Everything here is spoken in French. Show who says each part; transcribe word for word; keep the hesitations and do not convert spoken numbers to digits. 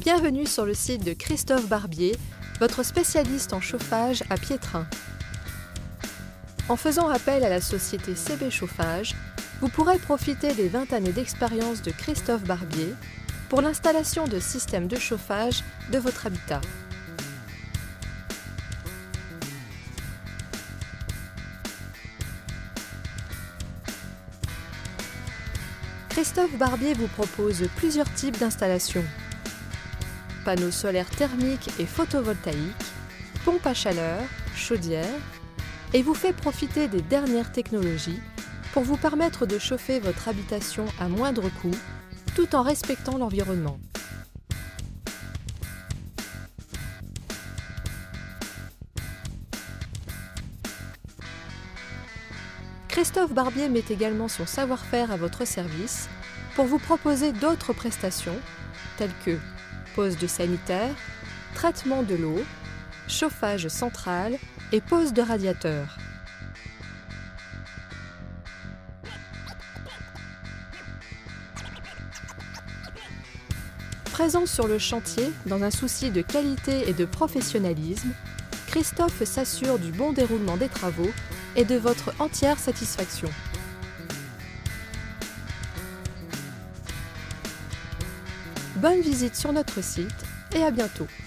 Speaker 1: Bienvenue sur le site de Christophe Barbier, votre spécialiste en chauffage à Piétrain. En faisant appel à la société C B Chauffage, vous pourrez profiter des vingt années d'expérience de Christophe Barbier pour l'installation de systèmes de chauffage de votre habitat. Christophe Barbier vous propose plusieurs types d'installations. Panneaux solaires thermiques et photovoltaïques, pompes à chaleur, chaudières, et vous fait profiter des dernières technologies pour vous permettre de chauffer votre habitation à moindre coût, tout en respectant l'environnement. Christophe Barbier met également son savoir-faire à votre service pour vous proposer d'autres prestations telles que pose de sanitaire, traitement de l'eau, chauffage central et pose de radiateur. Présent sur le chantier dans un souci de qualité et de professionnalisme, Christophe s'assure du bon déroulement des travaux et de votre entière satisfaction. Bonne visite sur notre site et à bientôt.